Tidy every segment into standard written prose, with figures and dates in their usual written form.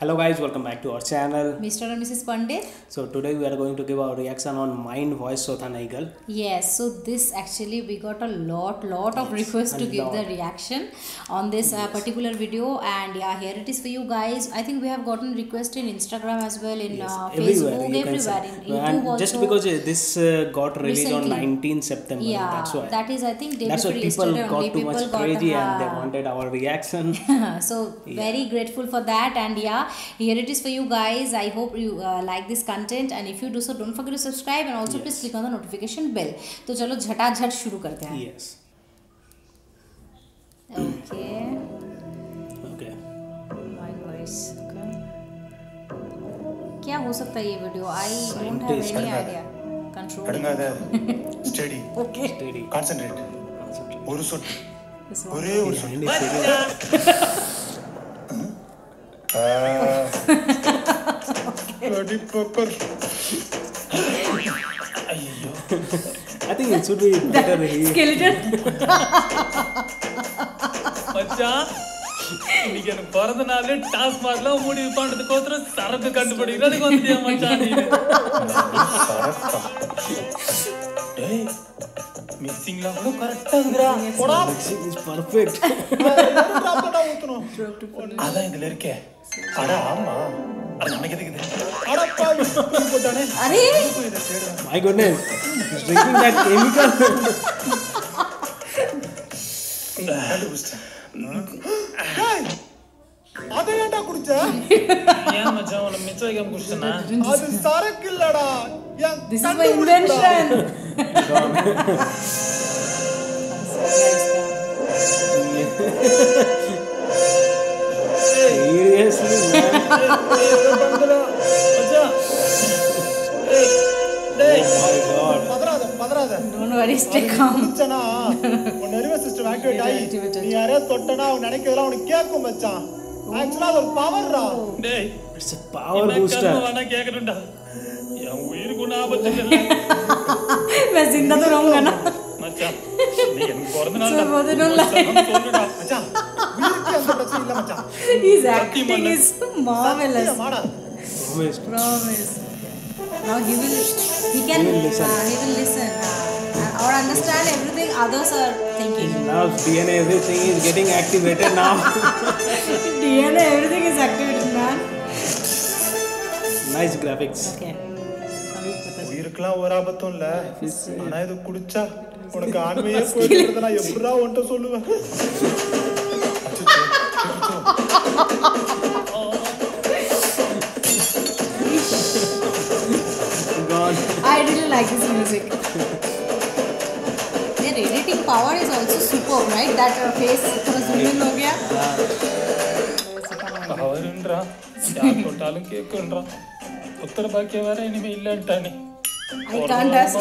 Hello guys, welcome back to our channel. Mr. and Mrs. Pandit. So today we are going to give our reaction on Mind Voice Sotha Nahi Gal. Yes, so this actually we got a lot of requests to give the reaction on this particular video, and yeah, here it is for you guys. I think we have gotten requests in Instagram as well, in Facebook, everywhere, in YouTube also. Just because this got released on 19 September, yeah, that's why. That is, I think, day that's why before people yesterday got too much crazy and they wanted our reaction. So very grateful for that, and yeah, here it is for you guys. I hope you like this content, and if you do so, don't forget to subscribe and also please click on the notification bell. तो चलो झटाझट शुरू करते हैं. Yes. Okay. Mind Voice. Okay. क्या हो सकता है ये video? I don't have any idea. Control. Steady. Okay. Steady. Concentrate. ஒரு சொட்டு. ஒரே ஒரு சொட்டு. Bloody pepper. ஐயோ. I think it should be better here. Skeleton. மச்சான் இன்னைக்கு எனக்கு பிறந்த நாள் டாஸ் மார்க்லாம் முடிவு பண்றதுக்கோசரம் சரக்கு கண்டுபிடிக்கிறதுக்கு வந்துட்டியா மச்சான் நீ? சரக்கா. டேய் மிக்சிங்ல கூட கரெக்ட்டா இருக்குடா. போடா. Mixing is perfect. டிராப்டா ஊத்தணும். அதான் இதுல இருக்கே. அட ஆமா. அது நமக்கு எதுக்கு? அடப்பா இப்படி போட்டானே. அரே. My goodness. He's drinking that chemical. டேய் அத ஏன்டா குடிச்ச? ஏன் மச்சான் உன்னை மிச்சம் வைக்காம குடிச்சனா? அது சரக்கு இல்லடா. This is my invention. Seriously, man. மச்சான் Oh my god. பதறாத. Don't worry, stay calm. குடிச்சனா உன் நர்வஸ் சிஸ்டம் ஆக்டிவேட் ஆகி நீ யாரே தொட்டனா அவன் நினைக்கிறதெல்லாம் அவனுக்கு கேட்கும் மச்சான். ஆக்சுவலா அது ஒரு பவர்ரா. டேய் It's a power booster. வேணா கேக்குறேன்டா. என் உயிருக்கு ஒன்றும் ஆபத்து இல்லை. मैं जिंदा तो रहूंगा ना. மச்சான் நீ எனக்கு பிறந்த நாள் So both don't lie. சொல்லுடா மச்சான் உயிருக்கு அந்த பிரச்சனை இல்ல மச்சான். His acting is marvelous. மாடா. Promise. Now he will listen or understand everything others are thinking. Now DNA everything is getting activated now. DNA everything is activated, man. Nice graphics. Okay. உயிருக்குலாம் ஒரு ஆபத்தும் இல்ல. ஆனா இது குடிச்சா உனக்கு ஆண்மையே போயிடுறத நான் எப்படிடா உன்கிட்ட சொல்லுவேன்? God. I really like this music. Their editing power is also superb, right? That face थोड़ा zoom in हो गया. அவருன்றா யார் தொட்டாலும் கேக்குன்றா. உத்தர பாக்கிய வேற இனிமே இல்லன்ட்டானே. I can't ask.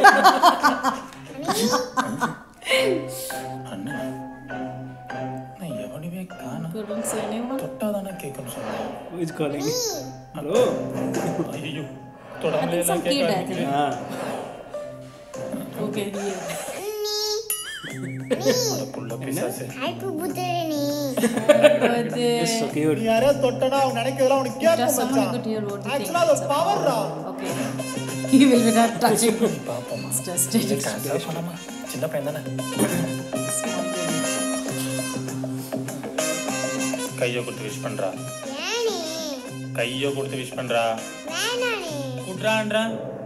அண்ணா நான் எவனுமே காணோம். Couldn't say anyone. தொட்டாதானே கேட்கணும் சொன்னேன். Who is calling? Hello. ஐயோ I தொடாமலே think some எல்லாம் kid, I கேட்க think. Ah. Okay, here. அதுக்குள்ள பிசாசு. It's so cute. நீ யாரே தொட்டனா அவன் நினைக்கிறதெல்லாம் அவனுக்கு கேட்கும் Just someone மச்சான். could hear what you think. ஆக்சுவலா அது ஒரு பவர்ரா. Okay. He will be not touching. பாப்போமா Just காசா பண்ணாமா சின்ன பையன் தானே. கையை கொடுத்து விஷ் பண்றா. கையை கொடுத்து விஷ் பண்றா. குட்ரான்றா.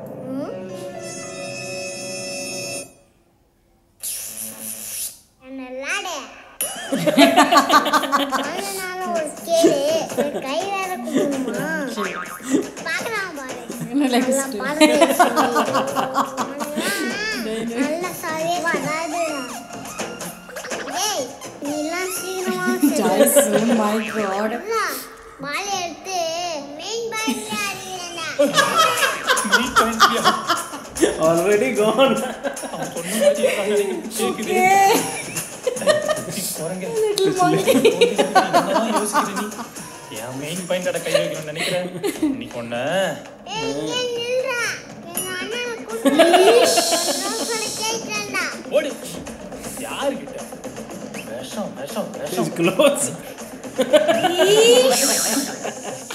Oh my god. நீ கண்டியா Already gone. சொன்ன மாதிரி கேக்குது. போறங்க. Little monkey. என்னதான் யோசிக்கிற நீ? என் மெயின் பாயிண்டோட கை வைக்கணும்னு நினைக்கிறேன். நீ கொன்ன. ஓடு. யார்கிட்ட? விஷம். His clothes.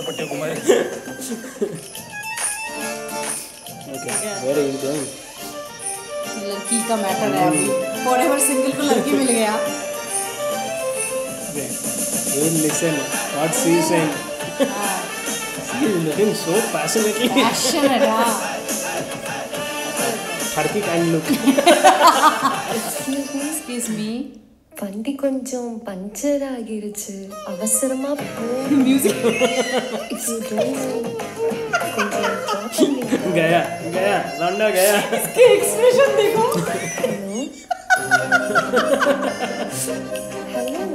पट्टे Kumar Okay, where are you going? लड़की का मैटर है अभी फॉरएवर सिंगल को लड़की मिल गया Okay. You listen what she is saying. She is looking so passionately. Passionate Turkey kind look. Excuse me வண்டி கொஞ்சம் பஞ்சர் ஆகிருச்சு அவசரமா போ म्यूजिक गया गया लौंडा गया. इसके एक्सप्रेशन देखो hello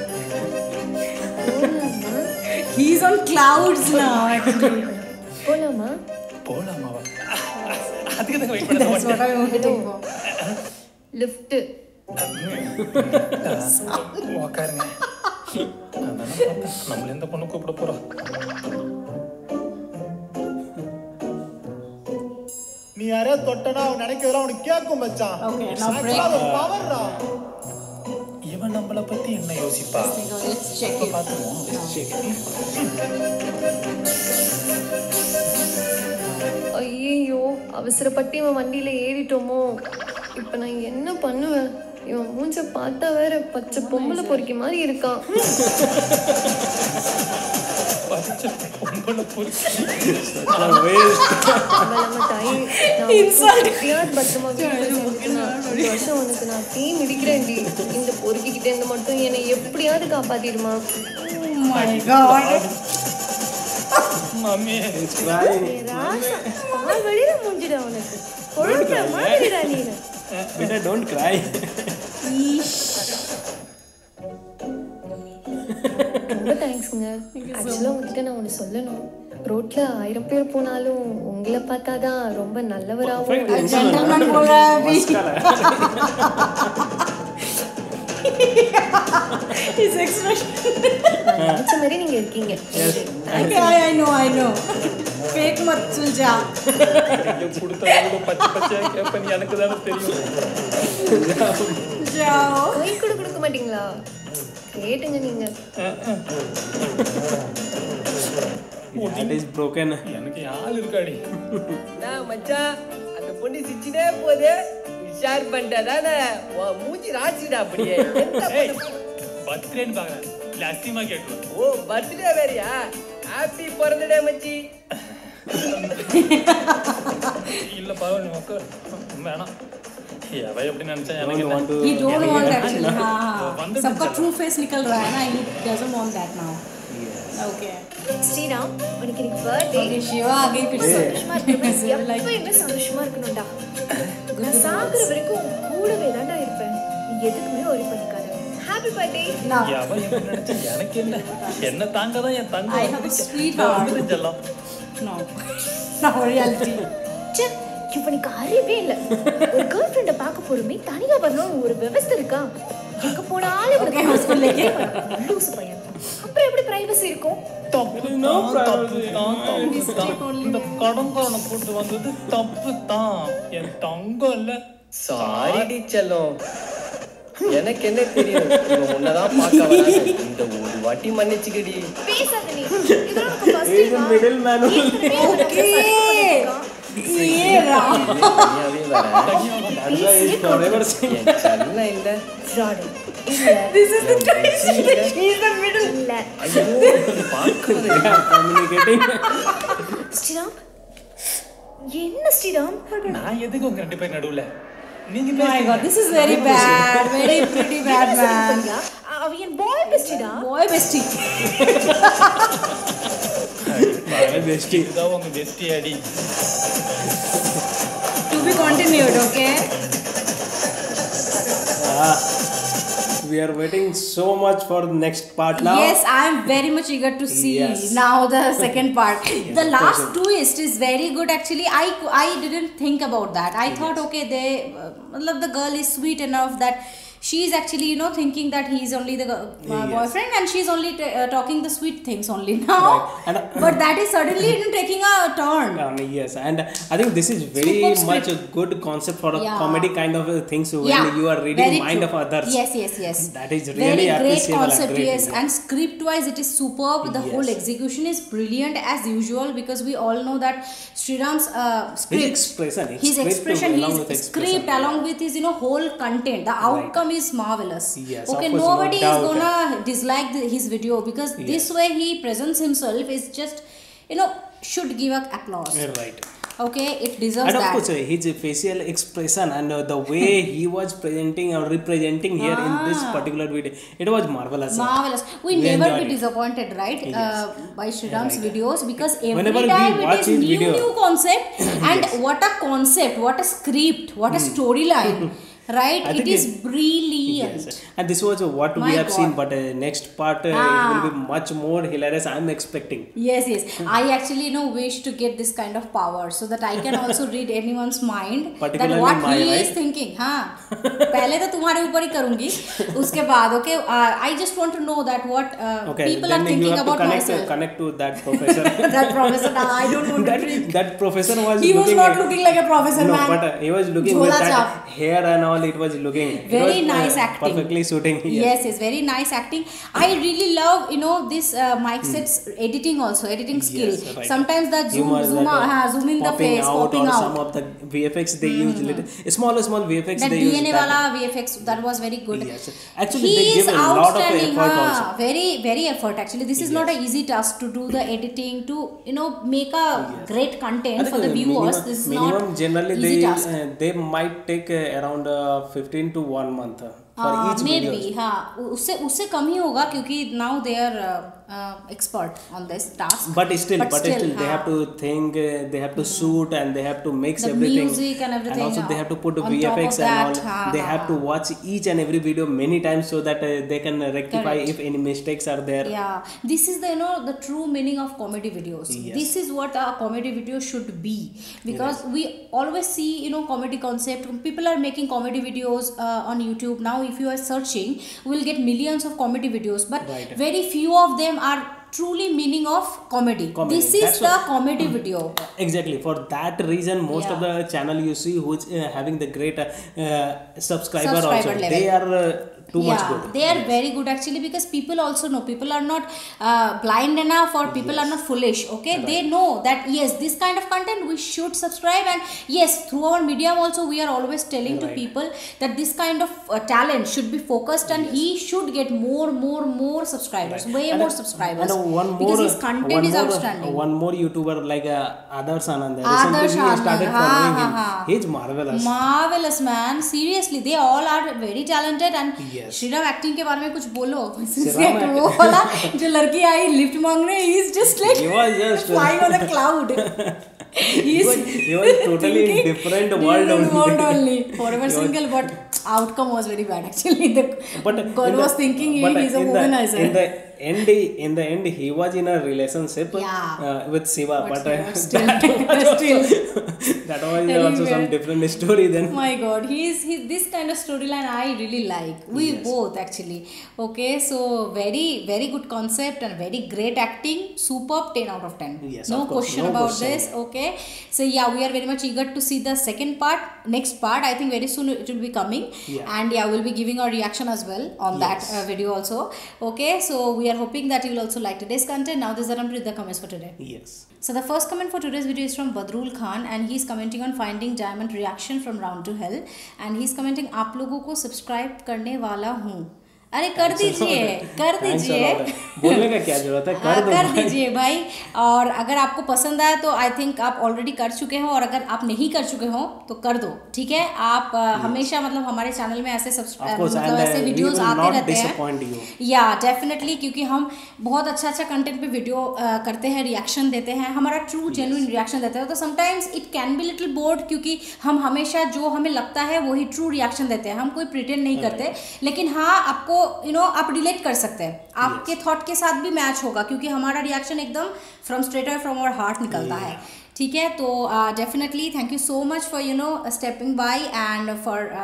he is on clouds now actually போலாமா போலாமாவா அதுக்கு தான் வெயிட் பண்ண that's what I wanted to go lift உக்காருங்க நம்மள எந்த பொண்ணு கூப்பிட போறோம் நீ யாரே தொட்டனா அவன் நினைக்கிறதெல்லாம் அவனுக்கு கேட்கும் மச்சான் Okay, now break. பவர்டா இவன் நம்மள பத்தி என்ன யோசிப்பா लेट्स चेक इट ஐயோ அவசரப்பட்டு இவன் வண்டியில ஏறிட்டோமோ இப்ப நான் என்ன பண்ணுவேன் இவன் மூஞ்ச பார்த்தா வேற பச்சை பொம்பளை பொறுக்கி மாதிரி இருக்கான் பச்சை பொம்பளை பொறுக்கி பத்திரமா இந்த வருஷம் உனக்கு நான் டீ முடிக்கிறேன்டி இந்த பொறுக்கிக்கிட்டே இருந்து மட்டும் என்னை எப்படியாவது காப்பாத்திடுமா माय गॉड மம்மி பால் வழியில முடிஞ்சிட உனக்கு குழந்தை மாதிரிடா நீனு Better don't cry. ரொம்ப தேங்க்ஸ்ங்க ஆக்சுவலாக உங்ககிட்ட நான் ஒன்று சொல்லணும் ரோட்ல 1000 பேர் போனாலும் உங்களை பார்த்தாதான் ரொம்ப நல்லவராகவும் जेंटलमैन बोल रहा है अभी इस एक्सप्रेशन நான் நினைச்ச மாதிரி நீங்க இருக்கீங்க ओके आई नो फेक मत सुलझा கொடுத்தவங்க பச்சை பச்சையா கேப்ப எனக்கு தானே தெரியும் जाओ கை கூட கொடுக்க மாட்டீங்களா கேட்டுங்க நீங்க That is broken. எனக்கு ஆள் இருக்காடி நான் மச்சான் அந்த பொண்ணு சிச்சினே போதே ஷேர் பண்ணிட்டாதானே மூஞ்சி ராசிடா அப்படியே பர்த்டேன்னு பாக்குறேன் இல்ல அசிமா கேட்கணும் ஓ பர்த்டே வேறயா ஹாப்பி பிறந்தடே மச்சி இல்ல பரவாயில்ல நமக்கு வேணாம் அவ எப்படி நினைச்சா Don't எனக்கு want to. he don't want actually हाँ बंदर सबका ट्रू फेस निकल रहा है ना he doesn't want that now okay Sriram உனக்கு இன்னைக்கு பர்த்டே okay शिवा आ गई फिर से சந்தோஷமா இருக்கணும் எப்பயுமே சந்தோஷமா இருக்கணும்டா நான் சாகுற வரைக்கும் உன் கூடவே தான்டா இருப்பேன் நீ எதுக்குமே ஒரி பண்ணிக்காத ஹாப்பி பர்த்டே now அவ எப்படி நினைச்சா எனக்கு என்ன தாங்கதான் என் தங்க I have a sweetheart செல்லம் no now reality ச்சே இவனுக்கு அறிவே இல்ல ஒரு கேர்ள் ஃப்ரெண்ட பார்க்க போறமே தனியா வரணும் ஒரு விவஸ்தை இருக்கா எங்க போனாலும் இவனுக்கு ஹாஸ்பிடல் லேக்கே லூசு பையன் அப்புறம் எப்படி பிரைவசி இருக்கும் இந்த கடன்காரனை கூட்டு வந்தது தப்பு தான் என் தங்கம் இல்ல சாரிடி செல்லம் எனக்கு என்ன தெரியும் இவன் உன்னதான் பார்க்க வராங்க இந்த ஒரு வாட்டி மன்னிச்சுக்கடி பேசாத நீ இதெல்லாம் உனக்கு first He's a middleman only. ये राम தனியாவே வர That's why he's forever saying. என் செல்லம் இல்ல ஃப்ராட் இல்ல this is the he's the middle இல்ல ஐயோ பார்க்கறது Communicating. ஸ்ரீராம் என்ன ஸ்ரீராம் நான் எதுக்கு உங்க ரெண்டு பேர் நடுவுல நீங்க my god this is very bad very pretty bad man அவன் என் பாய் பெஸ்டிடா boy bestie My bestie. இதுதான் உங்க பெஸ்டி அடி to be continued okay We are waiting so much for the next part now. yes I am very much eager to see Yes. now the second part the of last course. twist is very good actually I didn't think about that I thought okay they matlab the girl is sweet enough that she is actually thinking that he is only the boyfriend, and she is only talking the sweet things only now. And, but that is suddenly taking a turn. Yes, and I think this is very Superb much script. a good concept for a Yeah. comedy kind of things when Yeah, you are reading very mind true. of others. Yes. That is really very great appreciable concept. and great. Yes, and script wise it is superb. The whole Yes. execution is brilliant as usual, because we all know that Sriram's script, his expression, his script along with his whole content, the outcome is marvelous. Yes, okay, of course, nobody no is doubt. gonna dislike his video, because this way he presents himself is just should give a applause. Right. Okay, it deserves And of that. course, his facial expression and the way he was presenting or representing here in this particular video, it was marvelous. Marvelous. We never enjoyed be it. disappointed, right? Yes. By Sriram's Right. videos, because every Whenever we time it watch is his new video- concept, and what a concept, what a script, what a storyline, right? I It think is brilliant. Yes, and this was what My we have God. seen, but next part it will be much more hilarious. I am expecting. Yes. I actually wish to get this kind of power, so that I can also read anyone's mind, that Particularly what my, he right? is thinking. हाँ, पहले तो तुम्हारे ऊपर ही करूँगी, उसके बाद okay. I just want to know that what Okay, people are then you thinking have to about connect, myself. connect to that professor. That professor, I don't want to drink. that professor was He was looking not looking like a professor, no, man. but he was looking with Jhola that chap. hair and all. It was looking Very it was, nice acting. perfectly suiting. Yes, very nice acting. I really love this Mike Set's editing also, editing skill. Yes, right. Sometimes that zoom Humor, zoom in the popping face, out, popping or out. some of the VFX they used little small VFX That they used. DNA that. wala VFX, that was very good. Yes. Actually, He they is give a lot of outstanding. effort also. Very effort. Actually, this is not an easy task to do the editing, to make a great I content think for the viewers. minimum, This is minimum not generally easy task. they might take around 15 to 1 month for each video. Maybe हाँ, उससे कम ही होगा, क्योंकि now they are expert on this task. But still they हाँ. have to think, they have to shoot, and they have to mix The everything. music and everything, also they have to put on top VFX of that, and all. हाँ, They हाँ, have to watch each and every video many times, so that they can rectify Correct. if any mistakes are there. Yeah, this is the the true meaning of comedy videos. Yes. This is what a comedy video should be, because we always see comedy concept. People are making comedy videos on YouTube now. If you are searching, we'll get millions of comedy videos, but Right. very few of them are truly meaning of comedy. This is That's the what- comedy video. Exactly, for that reason most of Yeah. the channel you see who's having the great subscriber also, Level. they are too much good. They are very good actually, because people also know, people are not blind enough, or people are not foolish. Okay, they know that yes, this kind of content we should subscribe, and yes, through our medium also we are always telling to Right. people that this kind of talent should be focused, and he should get more subscribers, way And more subscribers, and one more, because his content one is more, outstanding. One more YouTuber like Adarsh Anand. Adarsh Recently we started Anand, following हाँ, him. हाँ. He's marvelous. Marvelous man, seriously, they all are very talented. And Yes. Shriram acting के बारे में कुछ बोलो. श्रीराम वो वाला जो लड़की आई लिफ्ट मांगने, he is just like He was just flying on a cloud. he was totally in different world only. Forever single, but outcome was very bad actually. The But girl in the- was thinking he but is a in the- womanizer. in the end he was in a relationship Yeah. with Shiva, but still, that was still. also Anyway. some different story then. My God, he's this kind of storyline I really like. We both actually. Okay, so very good concept and very great acting. Superb, 10 out of 10. Yes, No of course, question no about question. this. Okay, so yeah, we are very much eager to see the second part. Next part, I think very soon it will be coming. Yeah. And yeah, we'll be giving our reaction as well on that video also. Okay, so we are hoping that you will also like today's content. Now this is the time to read the comments for today. Yes. So the first comment for today's video is from Badrul Khan, and he's commenting on finding diamond reaction from round to hell, and he's commenting आप लोगों को subscribe करने वाला हूँ. अरे कर दीजिए, कर दीजिए. बोलने का क्या जरूरत है, कर दो कर भाई. दीजिए भाई. और अगर आपको पसंद आया तो आई थिंक आप ऑलरेडी कर चुके हो, और अगर आप नहीं कर चुके हो तो कर दो. ठीक है, आप हमेशा मतलब हमारे चैनल में ऐसे मतलब ऐसे वीडियोस आते रहते हैं. या डेफिनेटली, क्योंकि हम बहुत अच्छा कंटेंट पे वीडियो करते हैं, रिएक्शन देते हैं, हमारा ट्रू जेन्युइन रिएक्शन देते हैं. तो sometimes it can be little bored, क्योंकि हम हमेशा जो हमें लगता है वही ट्रू रिएक्शन देते हैं, हम कोई प्रिटेंड नहीं करते. लेकिन हाँ, आपको आप रिलेट कर सकते हैं, आपके थॉट के साथ भी मैच होगा, क्योंकि हमारा रिएक्शन एकदम from straight away from our heart निकलता है. ठीक है, तो definitely thank you so much for stepping by and for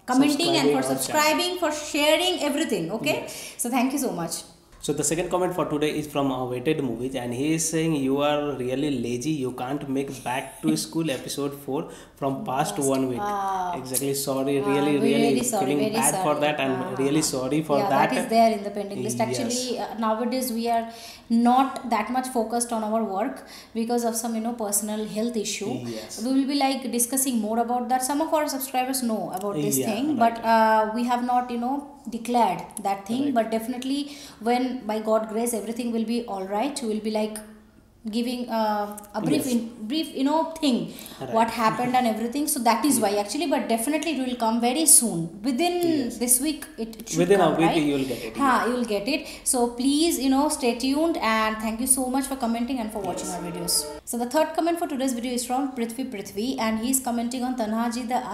commenting and for Subscribing our subscribing, for sharing everything. Okay, so thank you so much. So the second comment for today is from Awaited Movies, and he is saying you are really lazy. You can't make Back to School episode 4 from past 1 week. Exactly. Sorry, really, We're really sorry, feeling very bad for sorry. that, and really sorry for Yeah, that. that is there in the pending list. Yes. Actually, nowadays we are not that much focused on our work because of some personal health issue. Yes. We will be like discussing more about that. Some of our subscribers know about this Yeah, thing, right. but we have not declared that thing. Right. But definitely, when by God grace everything will be all right, we will be like giving a brief Yes. brief thing what happened and everything. So that is why actually, but definitely it will come very soon within this week. It should Within come, a week, right? you will get it. You will get it. So please stay tuned, and thank you so much for commenting and for watching our videos. So the third comment for today's video is from Prithvi, and he is commenting on Tanhaji the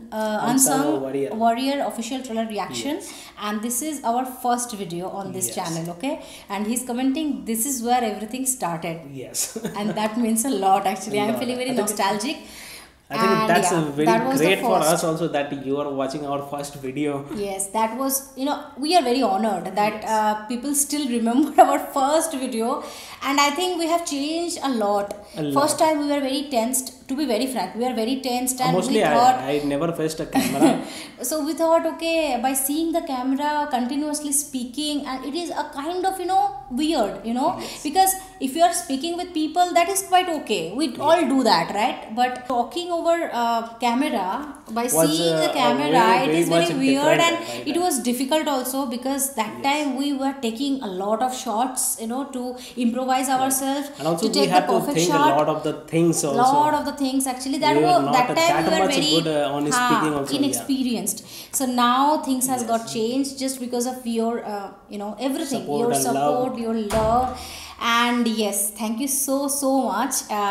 unsung warrior official trailer reaction. And this is our first video on this channel, okay? And he's commenting, this is where everything started. Yes. And that means a lot actually. I'm feeling very nostalgic. I think And that's that very was the great for first. us also that you are watching our first video. Yes, that was, we are very honored that people still remember our first video. And I think we have changed a lot. First time we were very tensed, to be very frank. We are very tensed, and Mostly we thought... I never faced a camera. So we thought, okay, by seeing the camera, continuously speaking, and it is a kind of, weird, because if you are speaking with people, that is quite okay. We all do that, right? But talking over camera, by seeing the camera, very, it is very very much weird, different, and right? it was difficult also because that time we were taking a lot of shots, to improvise ourselves, And also to we take had the to perfect think shot. a lot of the things also. Lot of the things actually that We were were not that time that we were much very good on speaking also, yeah. inexperienced. So now things has got changed just because of your everything, Support your and support, love. your love. And yes, thank you so much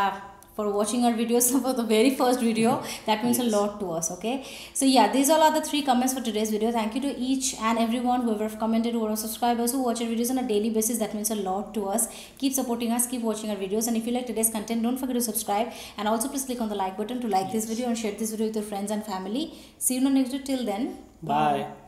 for watching our videos for the very first video. That means a lot to us. Okay, so yeah, these all are the 3 comments for today's video. Thank you to each and everyone who have commented, who are subscribers, who watch our videos on a daily basis. That means a lot to us. Keep supporting us, keep watching our videos, and if you like today's content, don't forget to subscribe, and also please click on the like button to like this video and share this video with your friends and family. See you in the next video. Till then, Bye.